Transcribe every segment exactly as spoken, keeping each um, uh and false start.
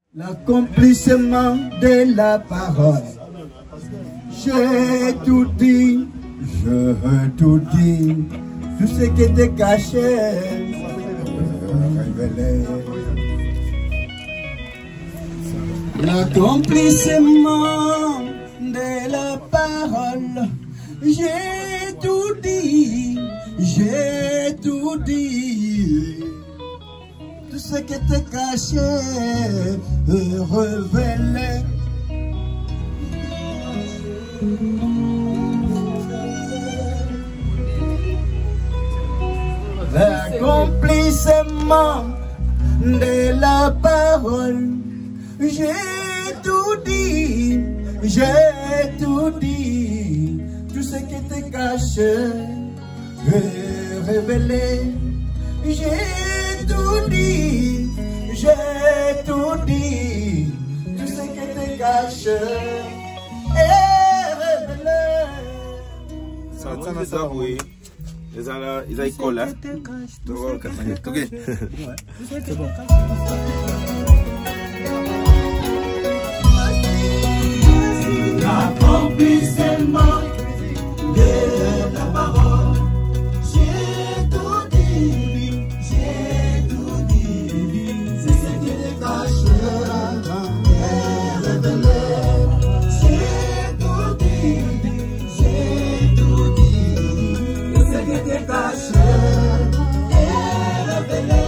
L'accomplissement de la parole. J'ai tout dit, je veux tout dire, tout ce qui était caché, révélé. L'accomplissement de la parole. J'ai tout dit, j'ai tout dit. Tout ce qui était caché est révélé. L'accomplissement de la parole. J'ai tout dit, j'ai tout dit. Tout ce qui était caché est révélé. J'ai tout dit, j'ai tout dit. Tout ce qui était caché est révélé. Ça va ça oui. Ils ont ils ont école là. OK. C'est bon. L'accomplissement de la parole. J'ai tout dit, j'ai tout dit. C'est ce qui est caché est révélé. J'ai tout dit, j'ai tout dit. Tout ce qui est caché est révélé.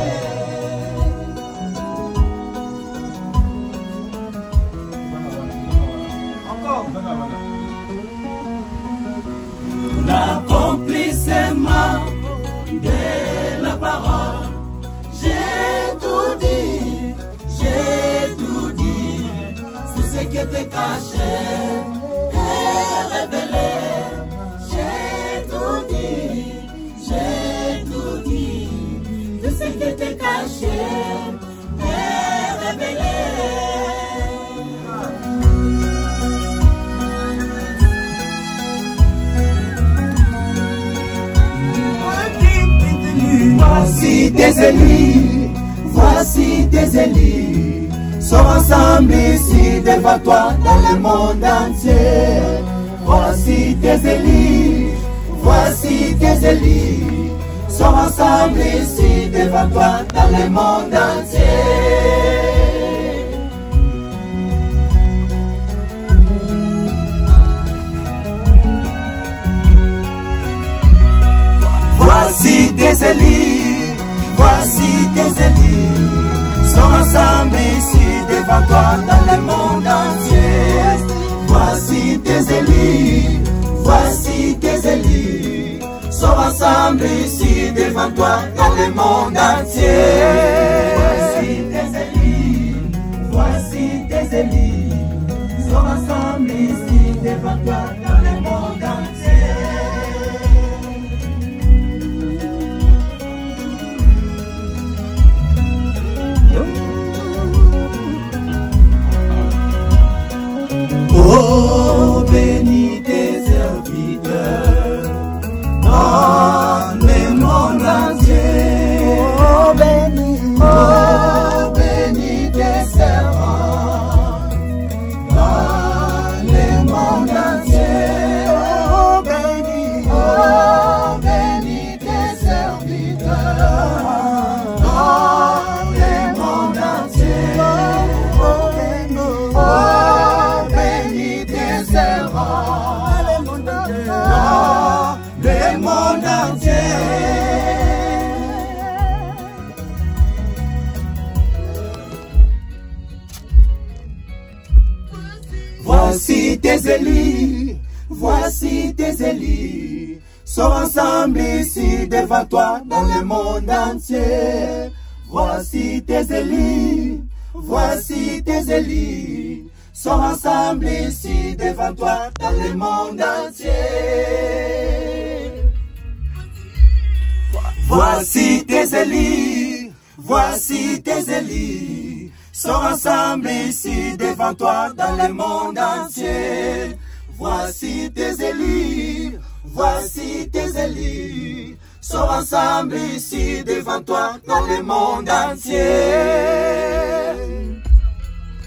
L'accomplissement de la parole. J'ai tout dit, j'ai tout dit. Tout ce qui était caché est révélé. J'ai tout dit, j'ai tout dit. Tout ce qui était caché est révélé. Voici des élus, voici des élus, sont ensemble ici devant toi dans le monde entier. Voici des élus, voici des élus, sont ensemble ici devant toi dans le monde entier. Voici des élus, voici des élus, sont ensemble ici devant toi dans le monde entier. Voici des élus, voici des élus, sont ensemble ici devant toi dans le monde entier. Voici des élus, voici des élus, sont ensemble ici devant toi dans le monde entier. Oh, béni tes serviteurs dans le monde entier. Oh, béni, oh, béni tes servants dans le monde entier. Oh, béni, oh, béni tes serviteurs dans le monde entier. Oh, béni, oh, le monde entier. Voici tes élus, voici tes élus, sont ensemble ici devant toi dans le monde entier. Voici tes élus, voici tes élus, sont ensemble ici devant toi dans le monde entier. Voici tes élus, voici tes élus, sont ensemble ici devant toi dans le monde entier. Voici tes élus, voici tes élus, sont ensemble ici devant toi dans le monde entier.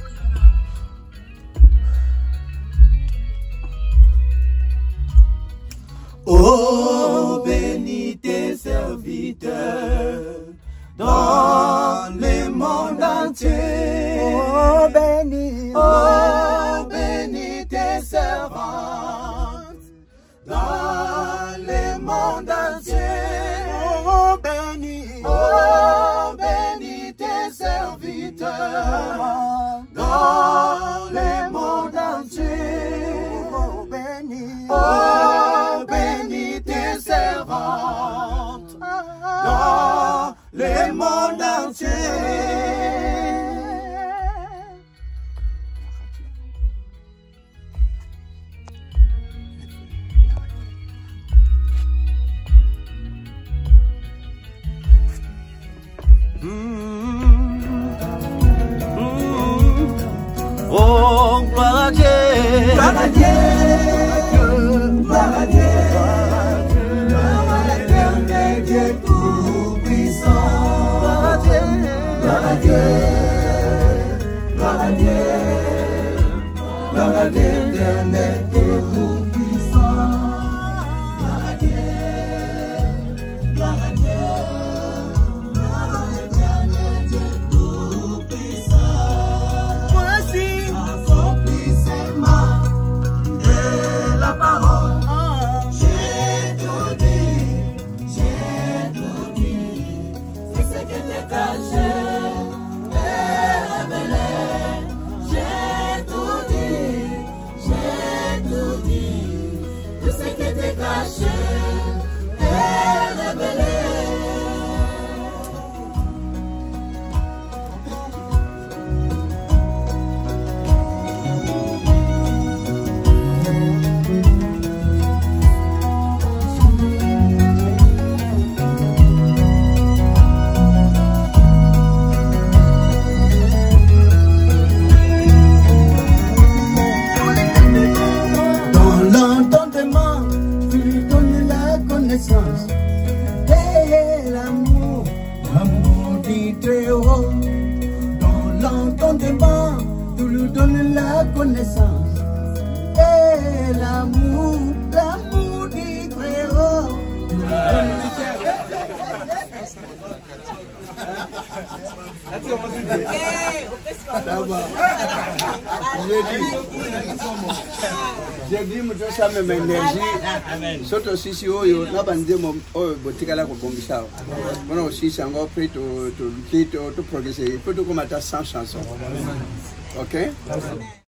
dans le monde entier. Oh, gloire à Dieu, Gloire à Dieu, gloire à Dieu, gloire à l'éternel Dieu tout-puissant. gloire à Dieu, Gloire à Dieu, gloire à Dieu, gloire à l'éternel Dieu tout-puissant. Gloire à Dieu, gloire à Dieu, gloire à l'éternel Dieu tout-puissant. voici, Accomplissement de la parole. J'ai tout dit, j'ai tout dit. C'est ce qui était caché et révélé. J'ai tout dit, j'ai tout dit. Tout ce qui était caché et révélé. Dans l'entendement, tu lui donnes la connaissance et l'amour, l'amour du Très-Haut. Dans l'entendement, tu lui donnes la connaissance et l'amour, l'amour du Très-Haut. J'ai dit, je suis même énergie. Surtout aussi, si vous avez botika la kobombisa. On a aussi c'est encore prêt to to to progresser. Il faut tout comme à ta sans chanson. Ok?